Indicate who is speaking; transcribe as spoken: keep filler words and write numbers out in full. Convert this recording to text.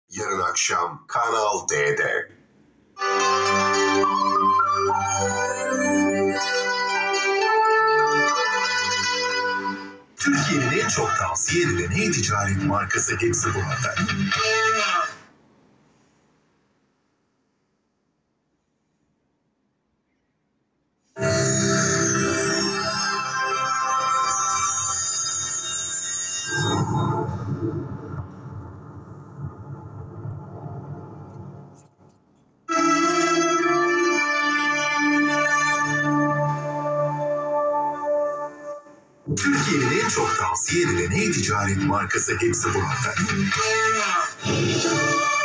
Speaker 1: Yarın akşam Kanal D'de. Türkiye'nin en çok tavsiye edilen e-ticaret markası hepsi burada. Türkiye'nin en çok tavsiye edilen e-ticaret markası hepsi burada.